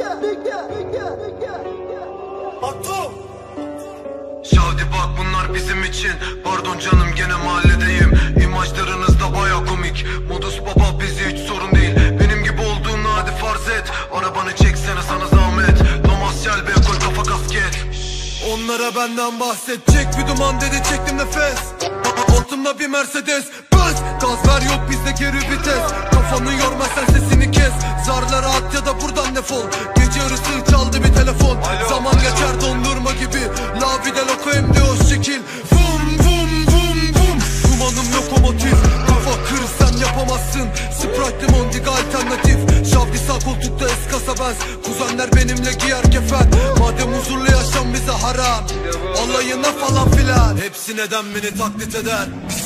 Şavdi bak bunlar bizim için. Pardon canım gene mahalledeyim. İmajlarınız da baya komik. Modus baba bizi hiç sorun değil. Benim gibi olduğunu hadi farz et. Arabanı çeksene sana zahmet. Thomas Shelby koy kafa kasket. Onlara benden bahsedecek bir duman dedi çektim nefes. Altımda bir Mercedes Benz. Gaz ver yok bizde geri vites. Kafanı yorma sen sesini kes. Zarlara at ya da buradan defol. Gece yarısı çaldı bir telefon. Alo. Zaman geçer dondurma gibi. La vida loco hem de o şekil. Vum vum vum vum. Dumanım lokomotif. Kafa kır sen yapamazsın. Sprite limondik alternatif. Şavdi sağ koltukta eskasa benz. Kuzenler benimle giyer kefen. Madem huzurlu yaşam bize haram. Alayına falan filan. Hepsi neden beni taklit eder.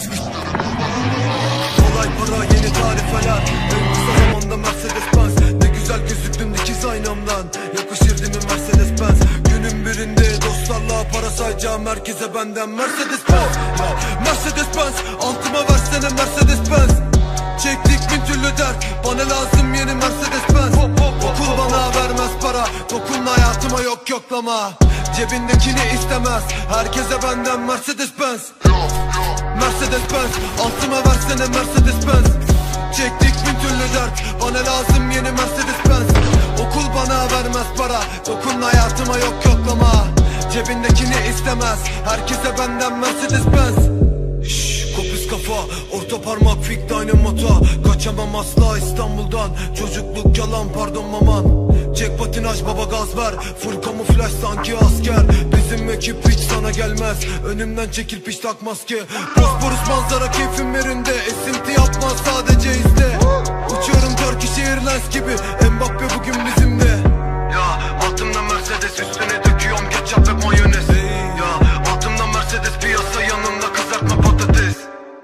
Kolay para yeni tarifeler. En kısa zamanda Mercedes Benz. Ne güzel gözüktün dikiz aynamdan. Yakışır değil mi Mercedes Benz? Günün birinde dostlarla para sayacağım herkese benden Mercedes Benz. Mercedes Benz altıma versene Mercedes Benz. Çektik bin türlü dert. Bana lazım yeni Mercedes Benz. Okul bana vermez para. Dokunma hayatıma yok yoklama. Cebindekini istemez. Herkese benden Mercedes Benz. Mercedes Benz altıma versene Mercedes Benz. Çektik bin türlü dert. Bana lazım yeni Mercedes Benz. Okul bana vermez para. Dokunma hayatıma yok yoklama. Cebindekini istemez. Herkese benden Mercedes Benz. Kopuz kafa, orta parmak fik dynamota. Kaçamam asla İstanbul'dan. Çocukluk yalan pardon maman. Çek patinaj baba gaz ver. Full kamuflaj sanki asker. Bizim ekip hiç sana gelmez. Önümden çekil piş takmaz ki. Bosporus manzara keyfim yerinde. Esinti yapma sadece izle. Uçuyorum Turkish Airlines gibi. Mbappe bugün bizimle. Ya altımda Mercedes üstüne döküyorum ketçap ve mayonez. Ya altımda Mercedes piyasa yanında kızartma patates.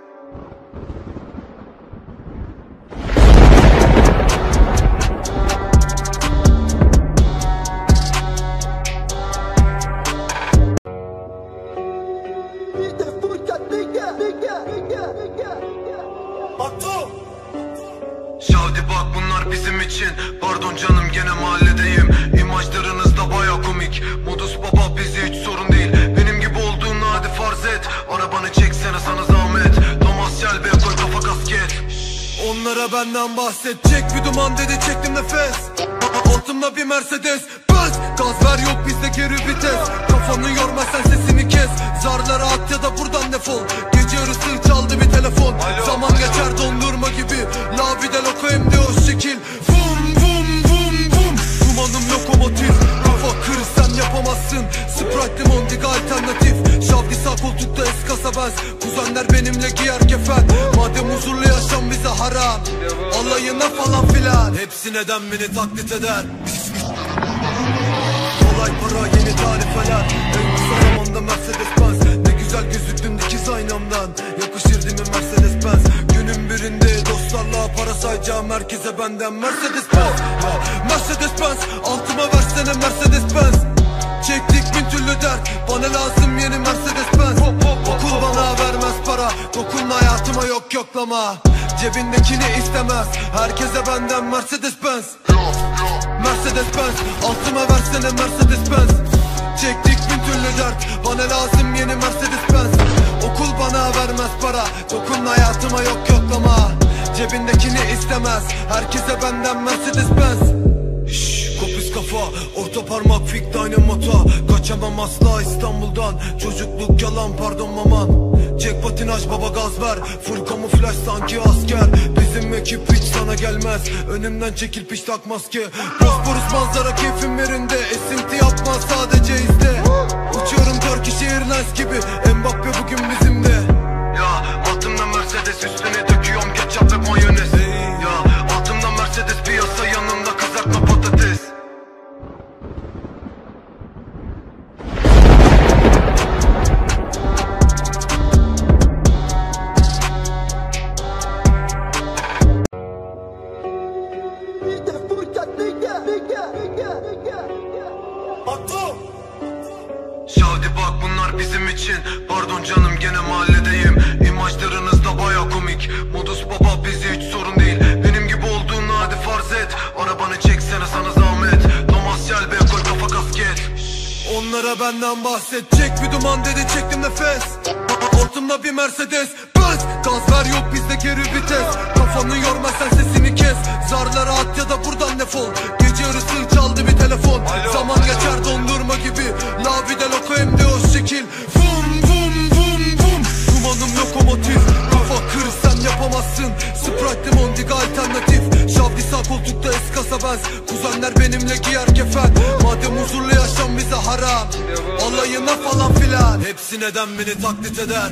Şavdi bak bunlar bizim için. Pardon canım gene mahalledeyim. İmajlarınız da baya komik. Modus baba bizi hiç sorun değil. Benim gibi olduğunu hadi farz et. Arabanı çeksene sana zahmet. Thomas Shelby koy kafa kasket. Onlara benden bahsedecek bir duman dedi çektim nefes. Altımda bir Mercedes Benz. Gaz ver yok bizde geri vites. Kafanı yorma sen sesini kes. Zarlara at ya da buradan defol. Gece yarısı çaldı bir telefon. Alo. Zaman geçer dondurma gibi. La vida loco hem de o şekil. Vum vum vum vum. Dumanım lokomotif. Kafa kır sen yapamazsın. Sprite limondik alternatif. Şavdi sağ koltukta eskasa benz. Kuzenler benimle giyer kefen. Madem huzurlu yaşam bize haram. Alayına falan filan. Hepsi neden beni taklit eder. Kolay para yeni tarifeler. En kısa zamanda Mercedes Benz. Ne güzel gözüktün dikiz aynamdan. Yakışır değil mi Mercedes Benz? Günün birinde dostlarla para sayacağım herkese benden Mercedes Benz. Mercedes Benz altıma versene Mercedes Benz. Çektik bin türlü dert. Bana lazım yeni Mercedes Benz. Okul bana vermez para. Dokunma hayatıma yok yoklama. Cebindekini istemez. Herkese benden Mercedes Benz. Mercedes Benz altıma versene Mercedes Benz. Çektik bin türlü dert. Bana lazım yeni Mercedes Benz. Okul bana vermez para. Dokunma hayatıma yok yoklama. Cebindekini istemez. Herkese benden Mercedes Benz. Kopuz kafa, orta parmak fik dynamota. Kaçamam asla İstanbul'dan. Çocukluk yalan pardon maman. Çek patinaj baba gaz ver. Full kamuflaj sanki asker. Bizim ekip hiç sana gelmez. Önümden çekil piş takmaz ki. Bosporus manzara keyfim yerinde. Esinti yapma sadece izle. Uçuyorum Turkish Airlines gibi. Mbappe bugün bizimle. Ya altımda Mercedes üstüne döküyorum ketçap ve mayonez. Ya altımda Mercedes piyasa yanında kızartma patates. Şavdi bak bunlar bizim için. Pardon canım gene mahalledeyim. İmajlarınız da baya komik. Modus baba bizi hiç sorun değil. Benim gibi olduğunu hadi farz et. Arabanı çeksene sana zahmet. Thomas Onlara benden bahsedecek bir duman dedi, çektim nefes. Ortamda bir Mercedes Benz, gaz ver yok bizde geri vites. Kafanı yorma sen, sesini kes. Zarlara at ya da buradan defol. Gece yarısı çaldı bir telefon. Zaman geçer dondurma gibi. La vida loco hem de o şekil. Vum vum vum vum. Dumanım lokomotif. Kafa kır sen yapamazsın. Sprite Mondiga alternatif. Şavdi sağ koltukta eskasa benz. Kuzenler benimle giyer kefen. Madem huzurlu yaşam bize haram, alayına falan filan. Hepsi neden beni taklit eder.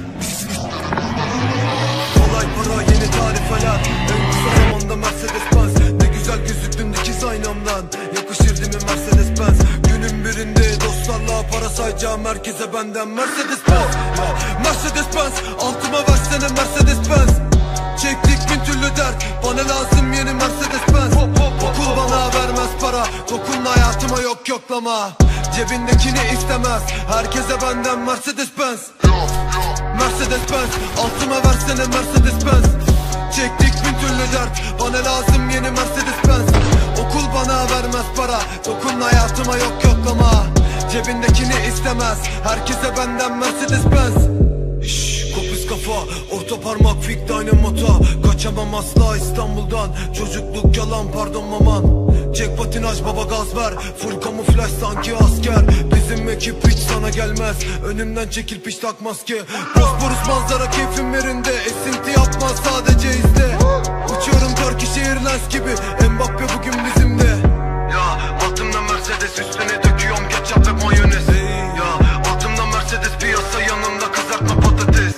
Kolay para yeni tarifeler. En kısa zamanda Mercedes Benz. Ne güzel gözüktün dikiz aynamdan. Yakışır değil mi Mercedes Benz? Günün birinde dostlarla para sayacağım herkese benden Mercedes Benz. Mercedes Benz, altıma versene Mercedes Benz. Çektik bin türlü dert, bana lazım yeni Mercedes Benz. Okul bana vermez para, dokunma hayatıma yok yoklama. Cebindekini istemez, herkese benden Mercedes Benz. Mercedes Benz, altıma versene Mercedes Benz. Çektik bin türlü dert, bana lazım yeni Mercedes Benz. Okul bana vermez para, dokunma hayatıma yok yoklama. Cebindekini istemez, herkese benden Mercedes Benz. Kopuz kafa, orta parmak fik dynamota. Kaçamam asla İstanbul'dan. Çocukluk yalan pardon maman. Çek patinaj baba gaz ver. Full kamuflaj sanki asker. Bizim ekip hiç sana gelmez. Önümden çekil piç tak maske. Bosporus manzara keyfim yerinde. Esinti yapma sadece izle. Uçuyorum Turkish Airlines gibi. Mbappe bugün bizimle. Ya altımda Mercedes, üstüne döküyorum ketçap ve mayonez. Ya altımda Mercedes, piyasa yanımda kızartma patates.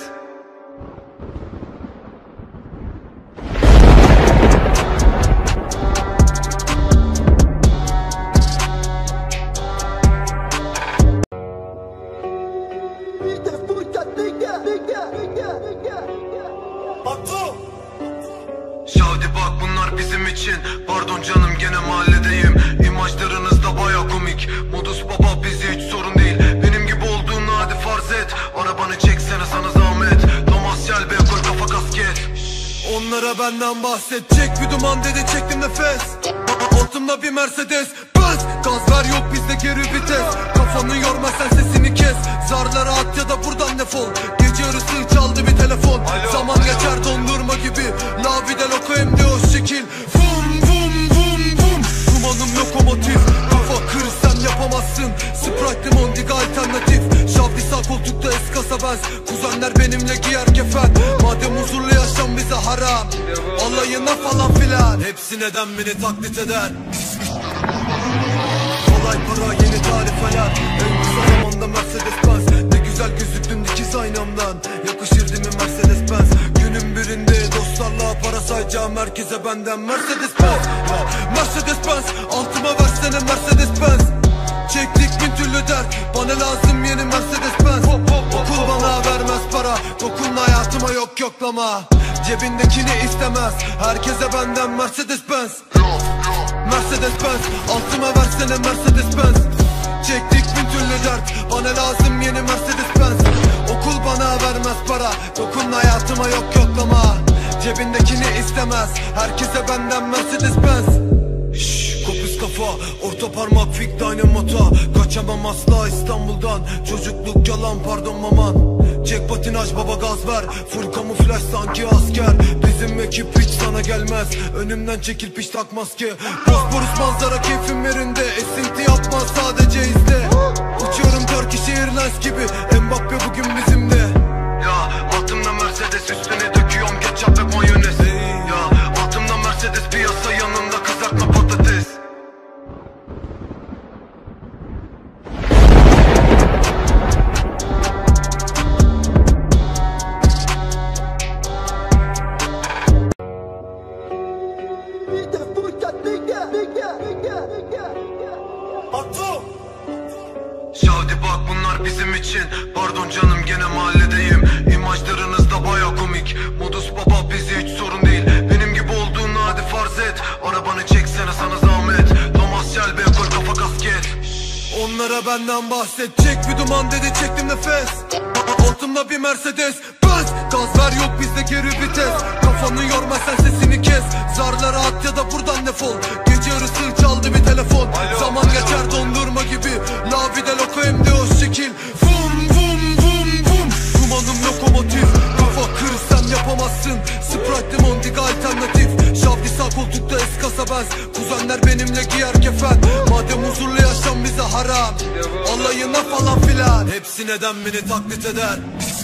Şavdi bak bunlar bizim için. Pardon canım gene mahalledeyim. İmajlarınız da baya komik. Modus baba bizi hiç sorun değil. Benim gibi olduğunu hadi farz et. Arabanı çeksene sana zahmet. Thomas Shelby koy kafa kasket. Onlara benden bahsedecek bir duman dedi, çektim nefes. Ortamda bir Mercedes Benz, gaz ver yok bizde geri vites. Kafanı yorma sen, sesini kes. Zarlara at ya da buradan defol. Gece yarısı çaldı bir telefon. Zaman geçer dondurma gibi. La vida loco hem de o şekil. Vum vum vum vum. Dumanım lokomotif. Kafa kır sen yapamazsın. Sprite Mondiga alternatif. Şavdi sağ koltukta eskasa benz. Kuzenler benimle giyer kefen. Madem huzurlu yaşam bize haram, alayına falan filan. Hepsi neden beni taklit eder. Kolay para yeni tarifeler. En kısa zamanda Mercedes Benz. Ne güzel gözüktün dikiz aynamdan. Yakışır değil mi Mercedes Benz? Günün birinde dostlarla para sayacağım herkese benden Mercedes Benz. Mercedes Benz, altıma versene Mercedes Benz. Çektik bin türlü dert, bana lazım yeni Mercedes Benz. Okul bana vermez para, dokunma hayatıma yok yoklama. Cebindekini istemez, herkese benden Mercedes Benz. Mercedes Benz, altıma versene Mercedes Benz. Çektik bin türlü dert, bana lazım yeni Mercedes Benz. Okul bana vermez para, dokunma hayatıma yok yoklama. Cebindekini istemez, herkese benden Mercedes Benz. Kopuz kafa, orta parmak fik dynamota. Kaçamam asla İstanbul'dan. Çocukluk yalan pardon maman. Çek patinaj baba gaz ver. Full kamuflaj sanki asker. Bizim ekip hiç sana gelmez. Önümden çekil piç tak maske. Bosporus manzara keyfim yerinde. Esinti yapma sadece izle. Uçuyorum Turkish Airlines gibi. Mbappe bugün bizimle. Ya altımda Mercedes, üstüne döküyorum ketçap ve mayonez. Ya altımda Mercedes, piyasa yanımda kızartma patates. Şavdi bak bunlar bizim için. Pardon canım gene mahalledeyim. İmajlarınız da baya komik. Modus baba bizi hiç sorun değil. Benim gibi olduğunu hadi farz et. Arabanı çeksene sana zahmet. Thomas Shelby koy kafa kasket. Onlara benden bahsedecek bir duman dedi, çektim nefes. Ortamda bir Mercedes Benz, gaz ver yok bizde geri vites. Kafanı yorma sen, sesini kes. Zarlara at ya da buradan defol. Gece yarısı çaldı bir telefon. Zaman geçer dondurma gibi. La vida loco hem de o Benz. Kuzenler benimle giyer kefen. Madem huzurlu yaşam bize haram, alayına falan filan. Hepsi neden beni taklit eder?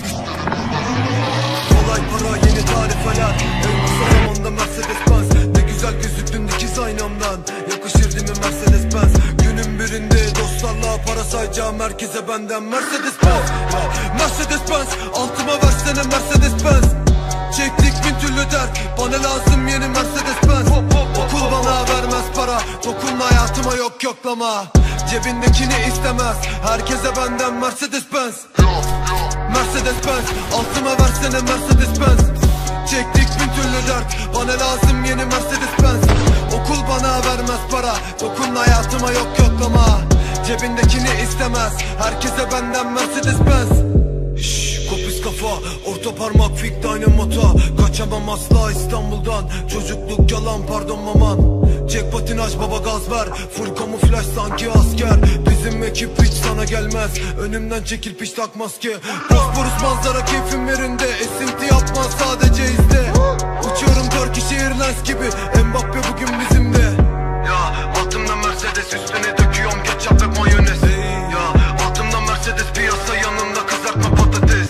Kolay para yeni tarifeler. En kısa zamanda Mercedes Benz. Ne güzel gözüktün dikiz aynamdan. Yakışır değil mi Mercedes Benz? Günün birinde dostlarla para sayacağım herkese benden Mercedes Benz. Mercedes Benz, altıma versene Mercedes Benz. Çektik bin türlü dert, bana lazım yeni Mercedes Benz. Okul bana vermez para, dokunma hayatıma yok yoklama. Cebindekini istemez, herkese benden Mercedes Benz. Mercedes Benz, altıma versene Mercedes Benz. Çektik bin türlü dert, bana lazım yeni Mercedes Benz. Okul bana vermez para, dokunma hayatıma yok yoklama. Cebindekini istemez, herkese benden Mercedes Benz. Kopuz kafa, orta parmak fik dynamota. Kaçamam asla İstanbul'dan. Çocukluk yalan pardon maman. Çek patinaj baba gaz ver. Full kamuflaj sanki asker. Bizim ekip hiç sana gelmez. Önümden çekil piş takmaz ki. Bosporus manzara keyfim yerinde. Esinti yapmaz sadece izle. Uçuyorum Turkish Airlines gibi. Mbappe bugün bizimde. Ya altımda Mercedes, üstüne döküyorum ketçap ve mayonez. Ya altımda Mercedes, piyasa yanında kızartma patates.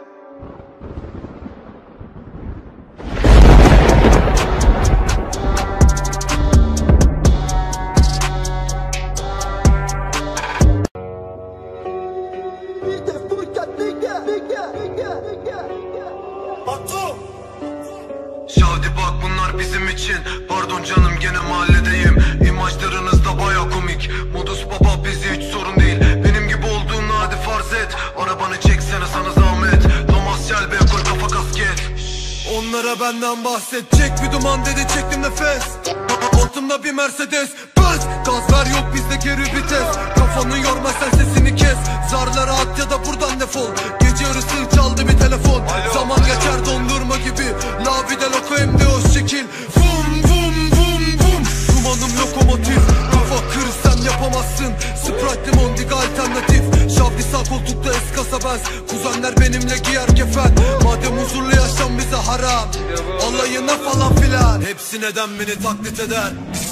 Şahdi bak bunlar bizim için. Pardon canım gene mahalledeyim. İmajlarınız da baya komik. Modus baba bizi hiç sorun değil. Benim gibi olduğunu hadi farz et. Arabanı çeksene sana zahmet. Thomas Shelby koy kafa kasket. Onlara benden bahsedecek bir duman dedi çektim nefes. Altımda bir Mercedes Benz. Gaz ver yok bizde geri vites. Kafanı yorma sen sesini kes. Zarlara at ya da buradan defol. Gece yarısı çaldı bir telefon. Zaman geçer dondurma gibi. La bir de loco hem de o şekil. Vum vum vum vum. Dumanım lokomotif. Kafa kır sen yapamazsın. Sprite Mondig alternatif. Şavdi sağ koltukta eskasa benz. Kuzenler benimle giyer kefen. Madem huzurlu yaşam bize haram, alayına falan filan. Hepsi neden beni taklit eder?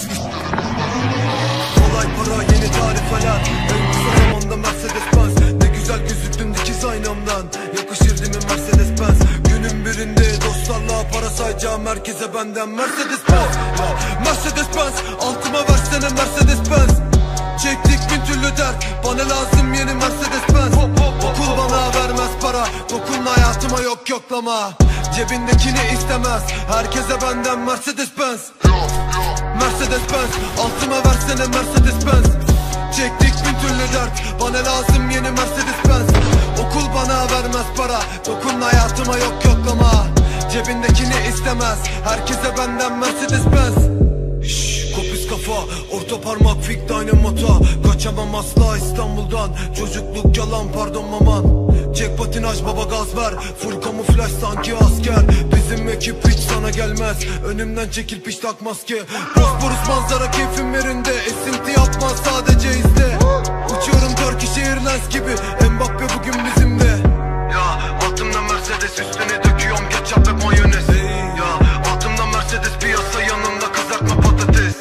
Kolay para yeni tarifeler. En kısa zamanda Mercedes Benz. Ne güzel gözüktün dikiz aynamdan. Yakışır değil mi Mercedes Benz? Günün birinde dostlarla para sayacağım herkese benden Mercedes Benz. Mercedes Benz, altıma versene Mercedes Benz. Çektik bin türlü dert, bana lazım yeni Mercedes Benz. Okul bana vermez para, dokunma hayatıma yok yoklama. Cebindekini istemez, herkese benden Mercedes Benz. Mercedes Benz, altıma versene Mercedes Benz. Çektik bin türlü dert, bana lazım yeni Mercedes Benz. Okul bana vermez para, dokunma hayatıma yok yoklama. Cebindekini istemez, herkese benden Mercedes Benz. Kopuz kafa, orta parmak fik dynamota. Kaçamam asla İstanbul'dan. Çocukluk yalan pardon maman. Çek patinaj baba gaz ver. Full kamuflaj sanki asker. Bizim ekip hiç sana gelmez. Önümden çekil piş takmaz ki. Bosporus manzara keyfim yerinde. Esinti yapmaz sadece izle. Uçuyorum Turkish Airlines gibi. Mbappe bugün bizimde. Ya altımda Mercedes, üstüne döküyorum ketçap ve mayonez. Ya altımda Mercedes, piyasa yanında kızartma patates.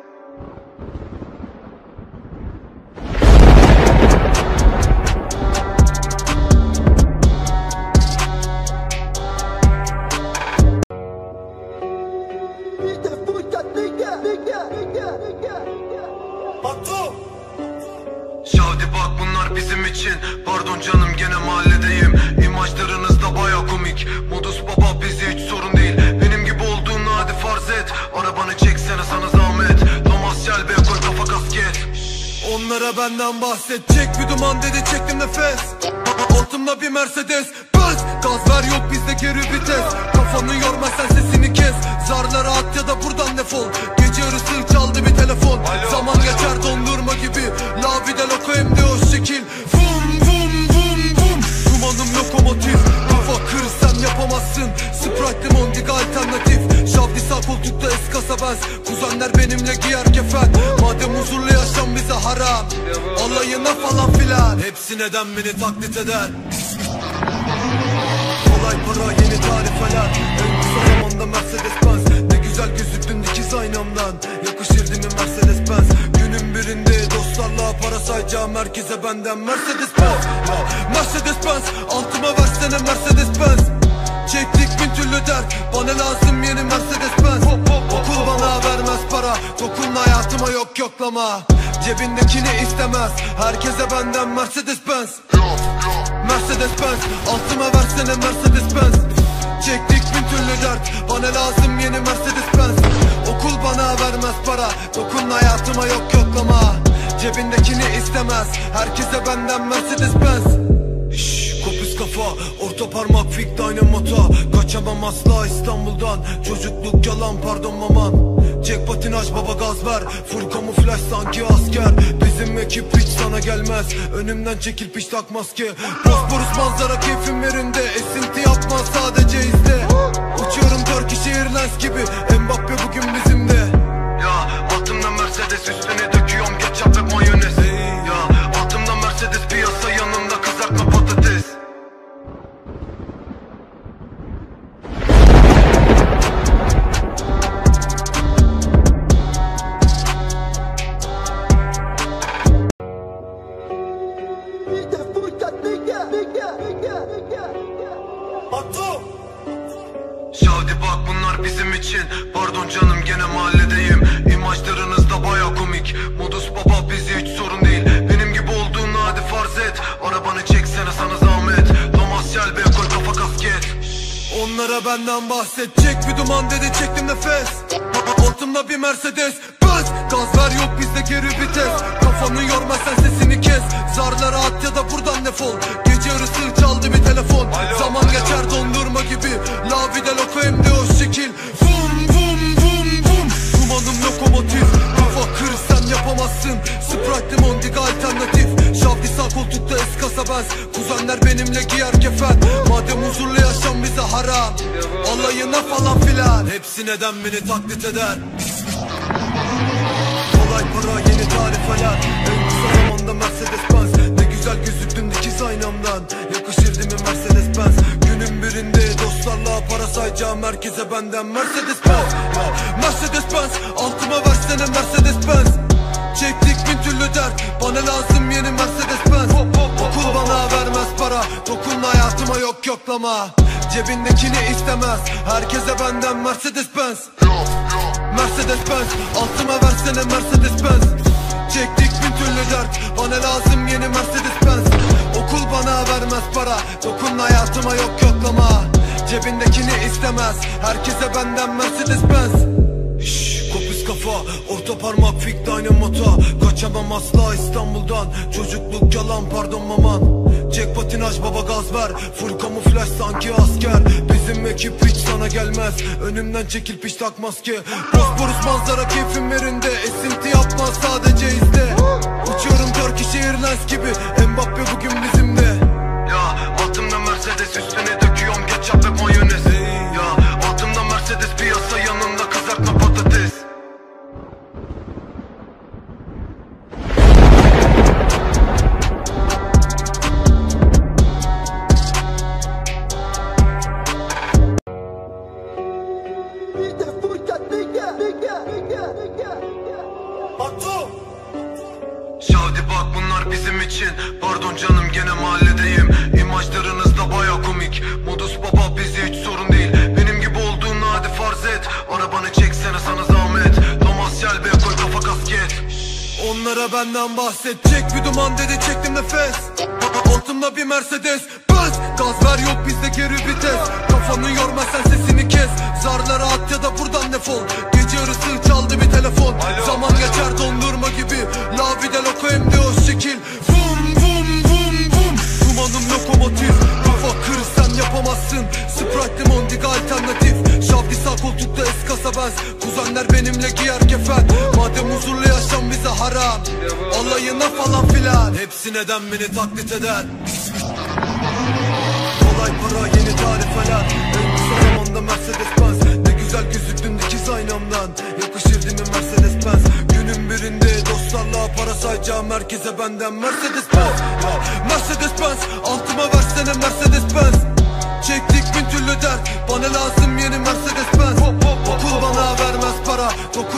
Şahdi bak bunlar bizim için. Pardon canım gene mahalledeyim. İmajlarınız da baya komik. Modus baba bizi hiç sorun değil. Benim gibi olduğunu hadi farz et. Arabanı çeksene sana zahmet. Thomas Shelby koy kafa kasket. Onlara benden bahsedecek bir duman dedi çektim nefes. Altımda bir Mercedes Benz. Gaz ver yok bizde geri vites. Kafanı yorma sen sesini kes. Zarlara at ya da buradan defol. Gece yarısı çaldı bir telefon. Zaman geçer dondurma gibi. La bir de loco hem de o şekil. Vum vum vum vum. Dumanım lokomotif. Kafa kır sen yapamazsın. Sprite Mondig alternatif. Şavdi sağ koltukta eskasa benz. Kuzenler benimle giyer kefen. Madem huzurlu yaşam bize haram, alayına falan filan. Hepsi neden beni taklit eder? Kolay para yeni tarifeler. En kısa zamanda Mercedes Benz. Ne güzel güzel gözüktün dikiz aynamdan. Yakışır değil mi Mercedes Benz? Günün birinde dostlarla para sayacağım herkese benden Mercedes Benz. Ya Mercedes Benz, altıma versene Mercedes Benz. Çektik bin türlü dert, bana lazım yeni Mercedes Benz. Okul bana vermez para, dokunma hayatıma yok yoklama. Cebindekini istemez, herkese benden Mercedes Benz. Mercedes Benz, altıma versene Mercedes Benz. Çektik bin türlü dert, bana lazım yeni Mercedes Benz. Okul bana vermez para, dokunma hayatıma yok yoklama. Cebindekini istemez, herkese benden Mercedes Benz. Kopuz kafa, orta parmak fik dynamota. Kaçamam asla İstanbul'dan, çocukluk yalan pardon maman. Çek patinaj baba gaz ver, full kamuflaj sanki asker. Bizim ekip hiç sana gelmez, önümden çekil piş tak maske. Bosporus manzara keyfim yerinde, esinti yapma sadece izle. Uçuyorum Turkish Airlines gibi, Mbappe bugün bizimle. Ya altımda Mercedes, üstüne döküyorum ketçap ve mayonez. Ya altımda Mercedes, piyasa yanında kızartma patates. Şavdi bak bunlar bizim için. Pardon canım gene mahalledeyim. İmajlarınız da baya komik. Modus baba bizi hiç sorun değil. Benim gibi olduğunu hadi farz et. Arabanı çeksene sana zahmet. Lomasyal koy kafa kasket. Onlara benden bahsedecek bir duman dedi çektim nefes. Altımda bir Mercedes Benz. Gaz ver yok bizde geri vites. Kafanı yorma sen sesini kes. Zarlara at ya da buradan defol. Gece yarısı çaldı bir telefon. Zaman geçer dondurma gibi. La vida loco hem de o şekil. Vum vum vum vum. Dumanım lokomotif. Kafa kır sen yapamazsın. Sprite Mondiga alternatif. Şavdi sağ koltukta eskasa benz. Kuzenler benimle giyer kefen. Madem huzurlu yaşam bize haram, alayına falan filan. Hepsi neden beni taklit eder. Kolay para yeni tarifeler. En kısa zamanda Mercedes Benz. Ne güzel gözüktün dikiz aynamdan. Yakışır değil mi Mercedes Benz? Günün birinde dostlarla para sayacağım herkese benden Mercedes Benz. Ya Mercedes Benz, altıma versene Mercedes Benz. Çektik bin türlü dert, bana lazım yeni Mercedes Benz. Okul bana vermez para, dokunma hayatıma yok yoklama. Cebindekini istemez, herkese benden Mercedes Benz. Mercedes Benz, altıma versene Mercedes Benz. Çektik bin türlü dert, bana lazım yeni Mercedes Benz. Okul bana vermez para, dokunma hayatıma yok yoklama. Cebindekini istemez, herkese benden Mercedes Benz. Kopuz kafa, orta parmak fik dynamota. Kaçamam asla İstanbul'dan, çocukluk yalan pardon maman. Çek patinaj baba gaz ver, full kamuflaj sanki asker. Bizim ekip hiç sana gelmez, önümden çekil piş tak maske. Bosporus manzara keyfim yerinde, esinti yapma sadece izle. Uçuyorum Turkish Airlines gibi, Mbappe bugün bizimle. Ya altımda Mercedes, üstüne döküyorum ketçap ve mayonez. Ya altımda Mercedes, piyasa yanında kızartma patates. Şavdi bak bunlar bizim için. Pardon canım gene mahalledeyim. İmajlarınız da baya komik. Modus baba bizi hiç sorun değil. Benim gibi olduğunu hadi farz et. Arabanı çeksene sana zahmet. Lomasyal koy kafa kasket. Onlara benden bahsedecek bir duman dedi çektim nefes. Altımda bir Mercedes Benz. Gaz ver yok bizde geri vites. Kafanı yorma sen sesini kes. Zarlara at ya da buradan defol. Gece yarısı çaldı bir telefon. Zaman geçer dondurma gibi. La vida loco hem de o şekil. Vum vum vum vum. Dumanım lokomotif. Kafa kır sen yapamazsın. Sprite Mondiga alternatif. Şavdi sağ koltukta eskasa benz. Kuzenler benimle giyer kefen. Madem huzurlu yaşam bize haram, alayına falan filan. Hepsi neden beni taklit eder. Kolay para yeni tarifeler. En kısa zamanda Mercedes Benz. Ne güzel gözüktün dikiz aynamdan. Yakışır değil mi Mercedes Benz? Günün birinde dostlarla para sayacağım herkese benden Mercedes Benz. Ya Mercedes Benz, altıma versene Mercedes Benz. Çektik bin türlü dert, bana lazım yeni Mercedes Benz. Okul bana ver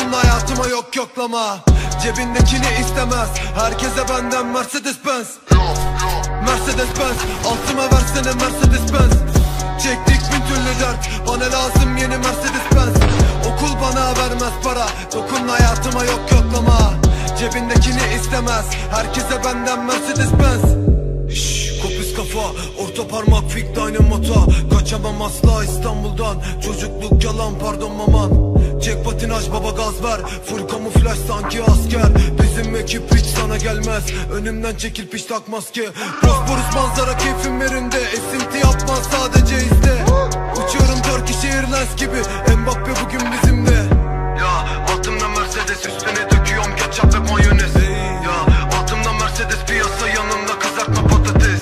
Dokunma hayatıma yok yoklama. Cebindekini istemez. Herkese benden Mercedes Benz. Mercedes Benz. Altıma versene Mercedes Benz. Çektik bin türlü dert. Bana lazım yeni Mercedes Benz. Okul bana vermez para. Dokunma hayatıma yok yoklama. Cebindekini istemez. Herkese benden Mercedes Benz. Kopuz kafa, orta parmak fik dynamota. Kaçamam asla İstanbul'dan. Çocukluk yalan pardon maman. Çek patinaj baba gaz ver. Full kamuflaj sanki asker. Bizim ekip hiç sana gelmez. Önümden çekil piş takmaz ki. Bosporus manzara keyfim yerinde. Esinti yapmaz sadece izle. Uçuyorum Turkish Airlines gibi. Mbappe bugün bizimle. Ya altımda Mercedes üstüne döküyorum ketçap ve mayonez. Ya altımda Mercedes piyasa yanımda kızartma patates.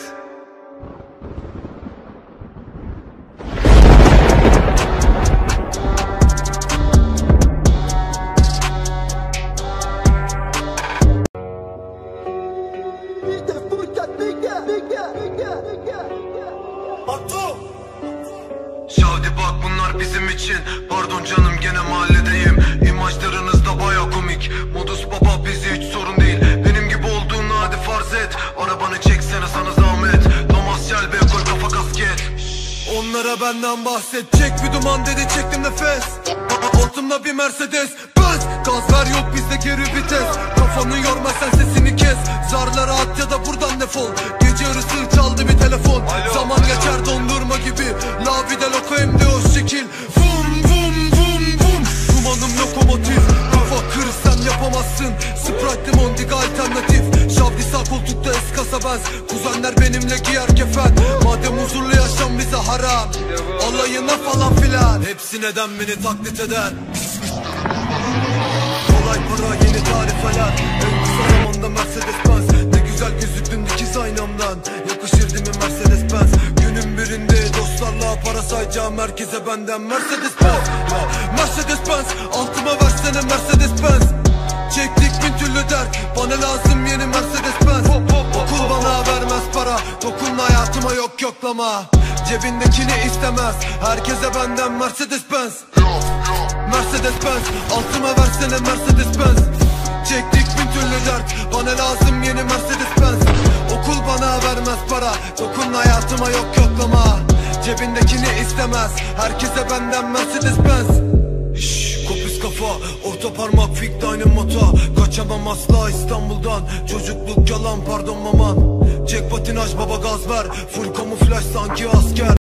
Şahdi bak bunlar bizim için. Pardon canım gene mahalledeyim. İmajlarınız da baya komik. Modus baba bizi hiç sorun değil. Benim gibi olduğunu hadi farz et. Arabanı çeksene sana zahmet. Thomas Shelby koy kafa kasket. Onlara benden bahsedecek bir duman dedi çektim nefes. Altımda bir Mercedes Benz. Gaz ver yok bizde geri vites. Kafanı yorma sen sesini kes. Zarlara at ya da buradan defol. Gece yarısı çaldı bir telefon. Zaman geçer dondurma gibi. La vida loco hem de o şekil. Vum vum vum vum. Dumanım lokomotif. Kafa kır sen yapamazsın. Sprite Mondig alternatif. Şavdi sağ koltukta eskasa benz. Kuzenler benimle giyer kefen. Madem huzurlu yaşam bize haram. Alayına falan filan. Hepsi neden beni taklit eder. Kolay para yeni tarifeler. En kısa zamanda Mercedes Benz. Ne güzel gözüktün dikiz aynamdan. Yakışır değil mi Mercedes Benz? Günün birinde dostlarla para sayacağım herkese benden Mercedes Benz. Mercedes Benz. Altıma versene Mercedes Benz. Çektik bin türlü dert. Bana lazım yeni Mercedes Benz. Okul bana vermez para. Dokunma hayatıma yok yoklama. Cebindekini istemez. Herkese benden Mercedes Benz. Mercedes Benz. Altıma versene Mercedes Benz. Çektik bin türlü dert. Bana lazım yeni Mercedes Benz. Okul bana vermez para. Dokunma hayatıma yok yoklama. Cebindekini istemez. Herkese benden Mercedes Benz. Kopuz kafa, orta parmak fik dynamota. Kaçamam asla İstanbul'dan. Çocukluk yalan pardon maman. Çek patinaj baba gaz ver. Full kamuflaj sanki asker.